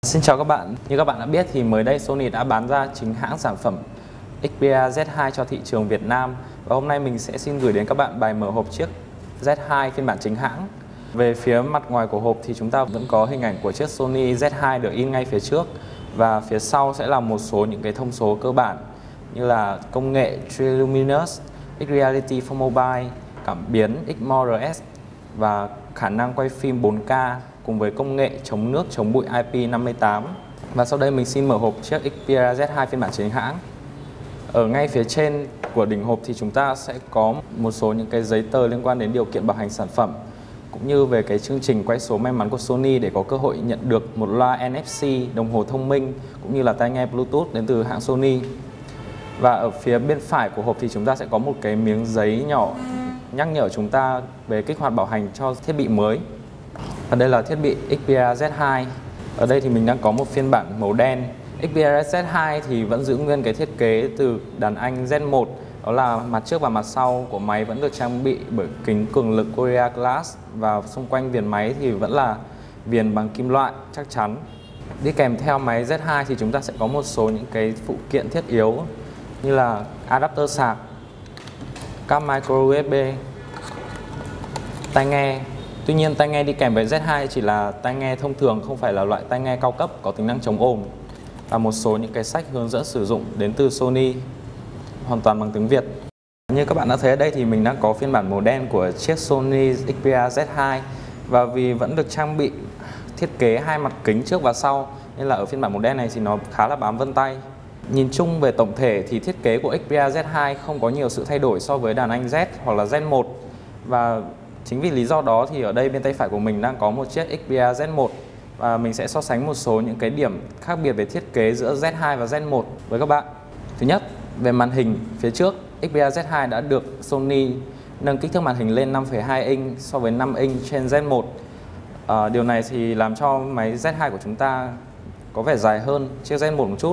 Xin chào các bạn, như các bạn đã biết thì mới đây Sony đã bán ra chính hãng sản phẩm Xperia Z2 cho thị trường Việt Nam. Và hôm nay mình sẽ xin gửi đến các bạn bài mở hộp chiếc Z2 phiên bản chính hãng. Về phía mặt ngoài của hộp thì chúng ta vẫn có hình ảnh của chiếc Sony Z2 được in ngay phía trước. Và phía sau sẽ là một số những cái thông số cơ bản như là công nghệ Triluminous, X-Reality for Mobile, cảm biến XMORS và khả năng quay phim 4K cùng với công nghệ chống nước chống bụi IP58. Và sau đây mình xin mở hộp chiếc Xperia Z2 phiên bản chính hãng. Ở ngay phía trên của đỉnh hộp thì chúng ta sẽ có một số những cái giấy tờ liên quan đến điều kiện bảo hành sản phẩm cũng như về cái chương trình quay số may mắn của Sony để có cơ hội nhận được một loa NFC, đồng hồ thông minh cũng như là tai nghe Bluetooth đến từ hãng Sony. Và ở phía bên phải của hộp thì chúng ta sẽ có một cái miếng giấy nhỏ nhắc nhở chúng ta về kích hoạt bảo hành cho thiết bị mới. Và đây là thiết bị Xperia Z2. Ở đây thì mình đang có một phiên bản màu đen. Xperia Z2 thì vẫn giữ nguyên cái thiết kế từ đàn anh Z1, đó là mặt trước và mặt sau của máy vẫn được trang bị bởi kính cường lực Gorilla Glass và xung quanh viền máy thì vẫn là viền bằng kim loại chắc chắn. Đi kèm theo máy Z2 thì chúng ta sẽ có một số những cái phụ kiện thiết yếu như là adapter sạc, cáp micro USB, tai nghe. Tuy nhiên tai nghe đi kèm với Z2 chỉ là tai nghe thông thường, không phải là loại tai nghe cao cấp có tính năng chống ồn. Và một số những cái sách hướng dẫn sử dụng đến từ Sony hoàn toàn bằng tiếng Việt. Như các bạn đã thấy ở đây thì mình đang có phiên bản màu đen của chiếc Sony Xperia Z2. Và vì vẫn được trang bị thiết kế hai mặt kính trước và sau nên là ở phiên bản màu đen này thì nó khá là bám vân tay. Nhìn chung về tổng thể thì thiết kế của Xperia Z2 không có nhiều sự thay đổi so với đàn anh Z hoặc là Z1. Và chính vì lý do đó thì ở đây bên tay phải của mình đang có một chiếc Xperia Z1 và mình sẽ so sánh một số những cái điểm khác biệt về thiết kế giữa Z2 và Z1 với các bạn. Thứ nhất, về màn hình phía trước, Xperia Z2 đã được Sony nâng kích thước màn hình lên 5,2 inch so với 5 inch trên Z1. Điều này thì làm cho máy Z2 của chúng ta có vẻ dài hơn chiếc Z1 một chút.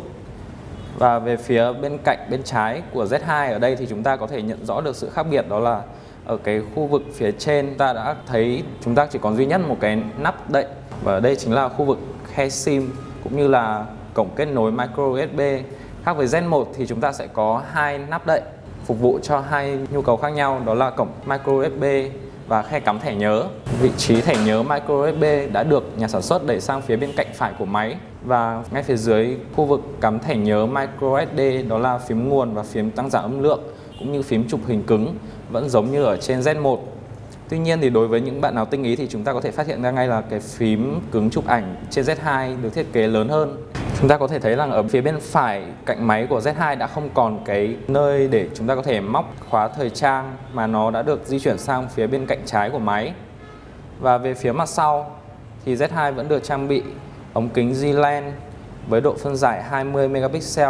Và về phía bên cạnh, bên trái của Z2 ở đây thì chúng ta có thể nhận rõ được sự khác biệt, đó là ở cái khu vực phía trên ta đã thấy chúng ta chỉ còn duy nhất một cái nắp đậy. Và ở đây chính là khu vực khe SIM cũng như là cổng kết nối micro USB. Khác với Z1 thì chúng ta sẽ có hai nắp đậy phục vụ cho hai nhu cầu khác nhau, đó là cổng micro USB và khe cắm thẻ nhớ. Vị trí thẻ nhớ micro USB đã được nhà sản xuất đẩy sang phía bên cạnh phải của máy. Và ngay phía dưới khu vực cắm thẻ nhớ micro SD, đó là phím nguồn và phím tăng giảm âm lượng cũng như phím chụp hình cứng vẫn giống như ở trên Z1. Tuy nhiên thì đối với những bạn nào tinh ý thì chúng ta có thể phát hiện ra ngay là cái phím cứng chụp ảnh trên Z2 được thiết kế lớn hơn. Chúng ta có thể thấy rằng ở phía bên phải cạnh máy của Z2 đã không còn cái nơi để chúng ta có thể móc khóa thời trang mà nó đã được di chuyển sang phía bên cạnh trái của máy. Và về phía mặt sau thì Z2 vẫn được trang bị ống kính Z-Lens với độ phân giải 20 megapixel.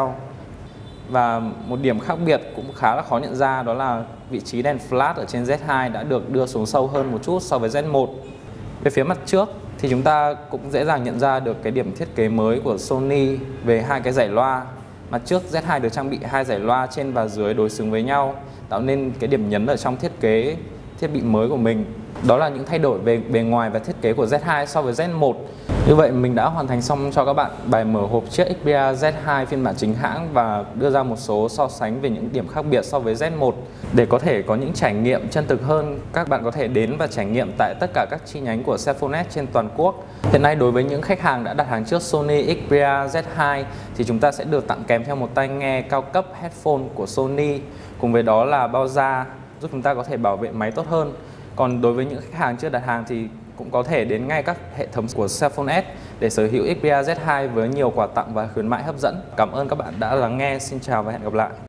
Và một điểm khác biệt cũng khá là khó nhận ra, đó là vị trí đèn flash ở trên Z2 đã được đưa xuống sâu hơn một chút so với Z1. Về phía mặt trước thì chúng ta cũng dễ dàng nhận ra được cái điểm thiết kế mới của Sony về hai cái dải loa. Mặt trước Z2 được trang bị hai dải loa trên và dưới đối xứng với nhau, tạo nên cái điểm nhấn ở trong thiết kế thiết bị mới của mình. Đó là những thay đổi về bề ngoài và thiết kế của Z2 so với Z1. Như vậy mình đã hoàn thành xong cho các bạn bài mở hộp chiếc Xperia Z2 phiên bản chính hãng và đưa ra một số so sánh về những điểm khác biệt so với Z1. Để có thể có những trải nghiệm chân thực hơn, các bạn có thể đến và trải nghiệm tại tất cả các chi nhánh của Cellphone S trên toàn quốc. Hiện nay đối với những khách hàng đã đặt hàng trước Sony Xperia Z2 thì chúng ta sẽ được tặng kèm theo một tai nghe cao cấp headphone của Sony. Cùng với đó là bao da giúp chúng ta có thể bảo vệ máy tốt hơn. Còn đối với những khách hàng chưa đặt hàng thì cũng có thể đến ngay các hệ thống của Cellphone S để sở hữu Xperia Z2 với nhiều quà tặng và khuyến mại hấp dẫn. Cảm ơn các bạn đã lắng nghe. Xin chào và hẹn gặp lại.